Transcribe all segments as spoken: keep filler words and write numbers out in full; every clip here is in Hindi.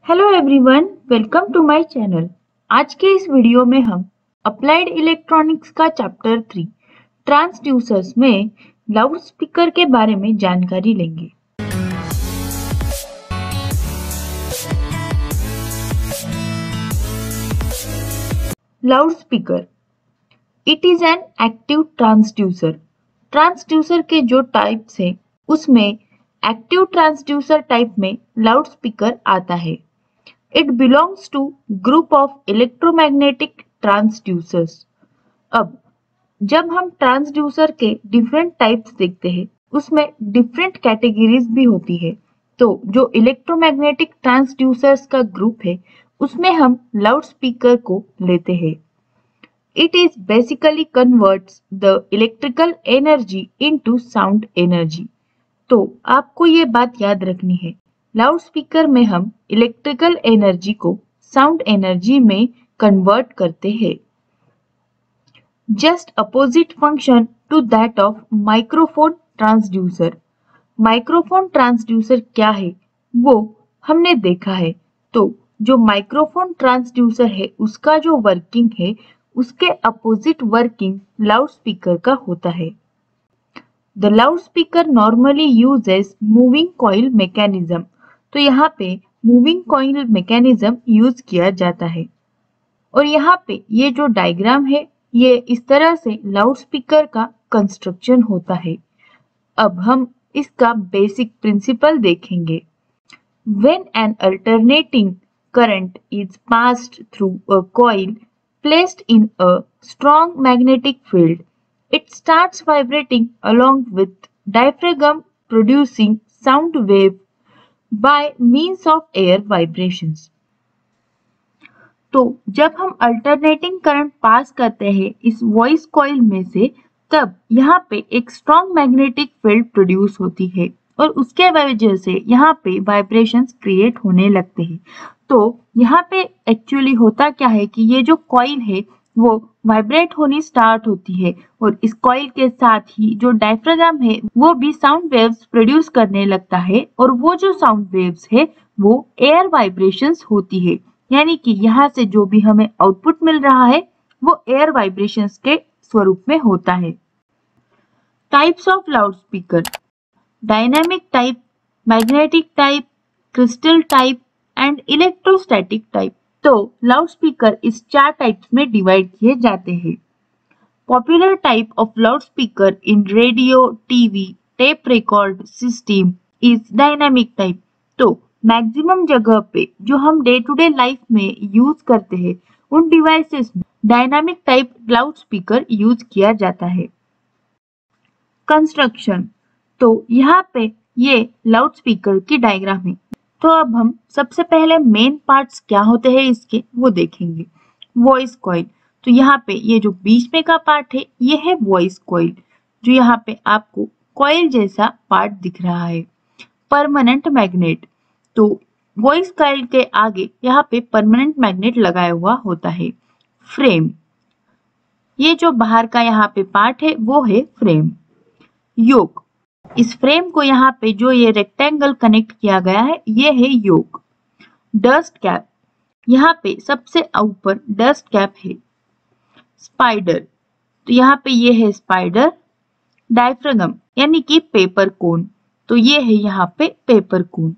Hello everyone, welcome to my channel. आज के इस वीडियो में हम अप्लाइड इलेक्ट्रॉनिक्स का चैप्टर थ्री ट्रांसड्यूसर्स में लाउड स्पीकर के बारे में जानकारी लेंगे। Loud speaker it is an active transducer. Transducer के जो टाइप्स हैं उसमें एक्टिव ट्रांसड्यूसर टाइप में लाउड स्पीकर आता है। It belongs to group of electromagnetic transducers। अब जब हम ट्रांसड्यूसर के डिफरेंट टाइप्स देखते हैं उसमें डिफरेंट कैटेगरीज भी होती है। तो जो इलेक्ट्रोमैग्नेटिक ट्रांसड्यूसर्स का ग्रुप है उसमें हम लाउड स्पीकर को लेते हैं। It is basically converts the electrical energy into sound energy। तो आपको ये बात याद रखनी है, लाउड स्पीकर में हम इलेक्ट्रिकल एनर्जी को साउंड एनर्जी में कन्वर्ट करते हैं। Just opposite function to that of microphone transducer. Microphone transducer क्या है वो हमने देखा है। तो जो माइक्रोफोन ट्रांसड्यूसर है उसका जो वर्किंग है उसके अपोजिट वर्किंग लाउड स्पीकर का होता है। The loudspeaker normally uses moving coil mechanism। तो यहाँ पे मूविंग कॉइल मैकेनिज्म यूज किया जाता है और यहाँ पे ये जो डायग्राम है ये इस तरह से लाउड स्पीकर का कंस्ट्रक्शन होता है। अब हम इसका बेसिक प्रिंसिपल देखेंगे। When an alternating current is passed through a coil placed in a strong magnetic field, it starts vibrating along with diaphragm, producing sound wave by means of air vibrations। तो जब हम अल्टरनेटिंग करंट पास करते हैं इस वॉइस कॉइल में से तब यहाँ पे एक स्ट्रॉन्ग मैग्नेटिक फील्ड प्रोड्यूस होती है और उसके वजह से यहाँ पे वाइब्रेशंस क्रिएट होने लगते हैं। तो यहाँ पे एक्चुअली होता क्या है कि ये जो कॉइल है वो वाइब्रेट होनी स्टार्ट होती है और इस कॉइल के साथ ही जो डायफ्राग्राम है वो भी साउंड वेव्स प्रोड्यूस करने लगता है और वो जो साउंड वेव्स है वो एयर वाइब्रेशंस होती है। यानी कि यहाँ से जो भी हमें आउटपुट मिल रहा है वो एयर वाइब्रेशंस के स्वरूप में होता है। Types of loud speaker: dynamic type, magnetic type, crystal type and electrostatic type. तो लाउड स्पीकर इस चार टाइप्स में डिवाइड किए जाते हैं। Popular type of loud speaker in radio, TV, tape record system is dynamic type. तो मैक्सिमम जगह पे जो हम डे टू डे लाइफ में यूज करते हैं उन डिवाइसेस में dynamic type loud speaker use किया जाता है। कंस्ट्रक्शन: तो यहाँ पे ये लाउड स्पीकर की डायग्राम है। तो अब हम सबसे पहले मेन पार्ट्स क्या होते हैं इसके वो देखेंगे। वॉइस कॉइल: तो यहाँ पे ये जो बीच में का पार्ट है ये है वॉइस कॉइल, जो यहाँ पे आपको कॉइल जैसा पार्ट दिख रहा है। परमानेंट मैग्नेट: तो वॉइस कॉइल के आगे यहाँ पे परमानेंट मैग्नेट लगाया हुआ होता है। फ्रेम: ये जो बाहर का यहाँ पे पार्ट है वो है फ्रेम। योक: इस फ्रेम को यहाँ पे जो ये रेक्टेंगल कनेक्ट किया गया है ये है योक। डस्ट कैप: यहाँ पे सबसे ऊपर डस्ट कैप है। स्पाइडर: तो यहाँ पे ये है स्पाइडर। डायफ्रागम यानी कि पेपर कोन, तो ये है यहाँ पे paper cone.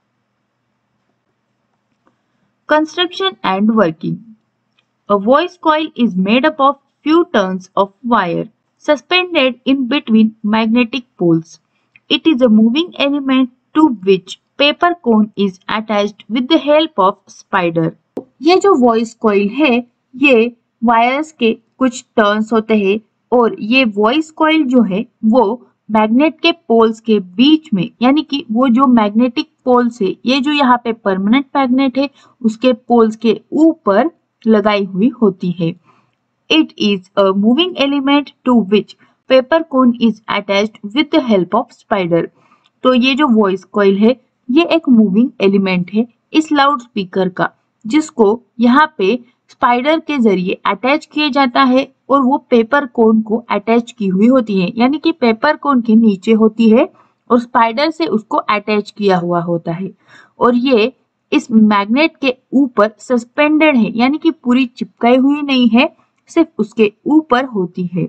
Construction and working: a voice coil is made up of few turns of wire suspended in between magnetic poles. It is a moving element to which paper cone is attached with the help of spider। ये जो वॉइस कॉइल है ये वायर्स के कुछ टर्न्स होते हैं और ये वॉइस कॉइल जो है वो मैग्नेट के पोल्स के बीच में, यानी कि वो जो मैग्नेटिक पोल्स है ये जो यहाँ पे परमानेंट मैग्नेट है उसके पोल्स के ऊपर लगाई हुई होती है। It is a moving element to which paper cone is attached with the help of spider। तो ये जो वॉइस कॉइल है ये एक मूविंग एलिमेंट है इस लाउड स्पीकर का, जिसको यहाँ पे स्पाइडर के जरिए अटैच किया जाता है और वो पेपर कोन को अटैच की हुई होती है, यानी कि पेपर कोन के नीचे होती है और स्पाइडर से उसको अटैच किया हुआ होता है। और ये इस मैग्नेट के ऊपर सस्पेंडेड है, यानी कि पूरी चिपकाई हुई नहीं है, सिर्फ उसके ऊपर होती है।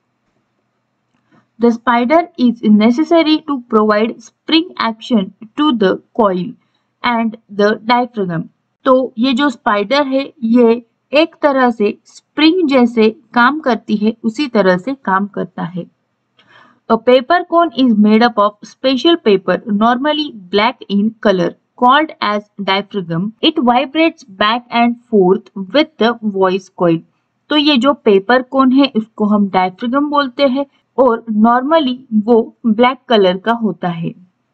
The spider is necessary to provide spring action to the coil and the diaphragm. तो ये जो स्पाइडर है ये एक तरह से स्प्रिंग जैसे काम करती है, उसी तरह से काम करता है। A paper cone is made up of special paper, normally black in color, called as diaphragm. It vibrates back and forth with the voice coil. तो ये जो पेपर कोन है उसको हम डायफ्रागम बोलते हैं और नॉर्मली वो ब्लैक कलर का होता है।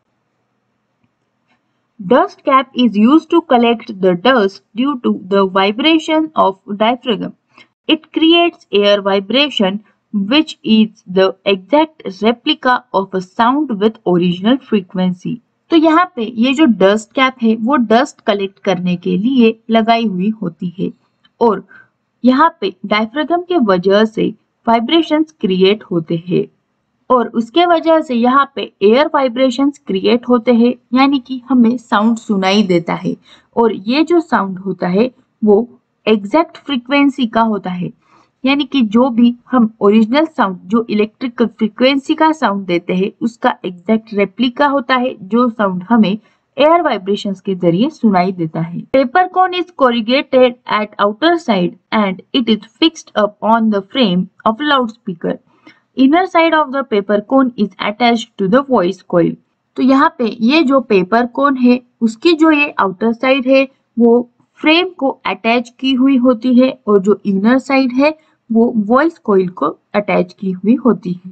Dust cap is used to collect the dust due to the vibration of diaphragm. It creates air vibration which is the exact replica of a sound with original frequency. तो यहाँ पे ये जो डस्ट कैप है वो डस्ट कलेक्ट करने के लिए लगाई हुई होती है और यहाँ पे डायफ्रागम के वजह से वाइब्रेशंस क्रिएट होते हैं और उसके वजह से यहाँ पे एयर वाइब्रेशंस क्रिएट होते हैं, यानी कि हमें साउंड सुनाई देता है और ये जो साउंड होता है वो एग्जैक्ट फ्रीक्वेंसी का होता है, यानी कि जो भी हम ओरिजिनल साउंड जो इलेक्ट्रिकल फ्रीक्वेंसी का साउंड देते हैं उसका एग्जैक्ट रेप्लिका होता है, जो साउंड हमें एयर वाइब्रेशंस के जरिए सुनाई देता है। Paper cone is corrugated at outer side and it is fixed up on the frame of loud speaker. Inner side of the paper cone is attached to the voice coil. तो यहाँ पे ये जो पेपर कोन है उसकी जो ये आउटर साइड है वो फ्रेम को अटैच की हुई होती है और जो इनर साइड है वो वॉइस कॉइल को अटैच की हुई होती है।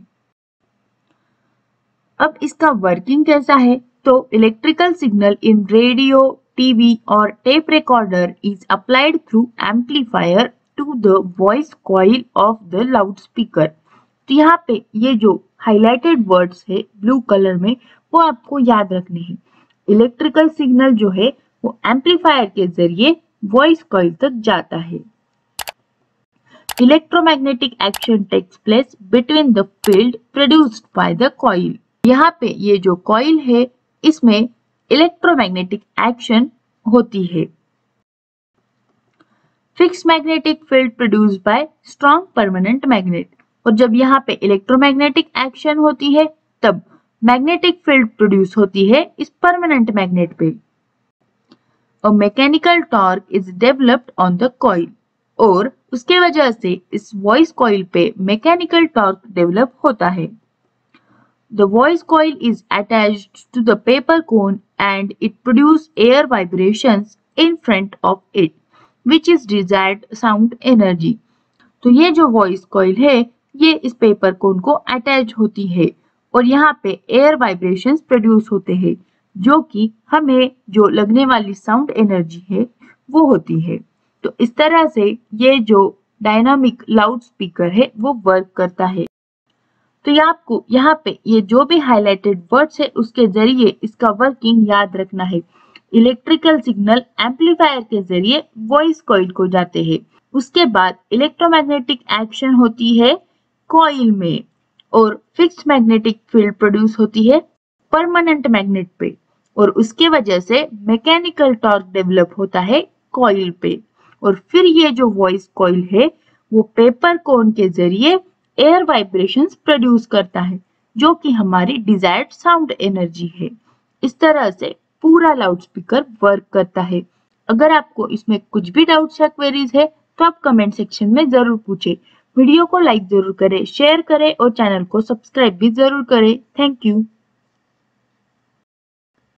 अब इसका वर्किंग कैसा है, तो electrical signal in radio, TV और tape recorder is applied through amplifier to the voice coil of the loud speaker. तो यहाँ पे ये जो हाइलाइटेड वर्ड्स है ब्लू कलर में वो आपको याद रखने हैं। इलेक्ट्रिकल सिग्नल जो है वो एम्पलीफायर के जरिए वॉइस कॉइल तक जाता है। Electromagnetic action takes place between the field produced by the coil. यहाँ पे ये जो कॉइल है इसमें इलेक्ट्रोमैग्नेटिक एक्शन होती है। Fix magnetic field produced by strong permanent magnet. और जब यहाँ पे इलेक्ट्रोमैग्नेटिक एक्शन होती है तब मैग्नेटिक फील्ड प्रोड्यूस होती है इस परमानेंट मैग्नेट पे। A mechanical torque is developed on the coil. और उसके वजह से इस वॉइस कॉइल पे मैकेनिकल टॉर्क डेवलप होता है। The voice coil is attached to the paper cone and it produces air vibrations in front of it, which is desired sound energy. तो ये जो voice coil है ये इस पेपर कोन को अटैच होती है और यहाँ पे एयर वाइब्रेशंस प्रोड्यूस होते हैं, जो कि हमें जो लगने वाली साउंड एनर्जी है वो होती है। तो इस तरह से ये जो डायनामिक लाउड स्पीकर है वो वर्क करता है। तो ये आपको यहाँ पे ये जो भी हाइलाइटेड वर्ड्स है उसके जरिए इसका वर्किंग याद रखना है। इलेक्ट्रिकल सिग्नल एम्पलीफायर के जरिए वॉइस कॉइल को जाते हैं। उसके बाद इलेक्ट्रोमैग्नेटिक एक्शन होती है कॉइल में और फिक्स्ड मैग्नेटिक फील्ड प्रोड्यूस होती है परमानेंट मैग्नेट पे और उसके वजह से मैकेनिकल टॉर्क डेवलप होता है कॉइल पे। और फिर ये जो वॉइस कॉइल है वो पेपर कोन के जरिए एयर वाइब्रेशंस प्रोड्यूस करता है, जो कि हमारी डिजायर्ड साउंड एनर्जी है। इस तरह से पूरा लाउड स्पीकर वर्क करता है। अगर आपको इसमें कुछ भी डाउट्स या क्वेरीज है तो आप कमेंट सेक्शन में जरूर पूछें। वीडियो को लाइक जरूर करें, शेयर करें और चैनल को सब्सक्राइब भी जरूर करें। Thank you.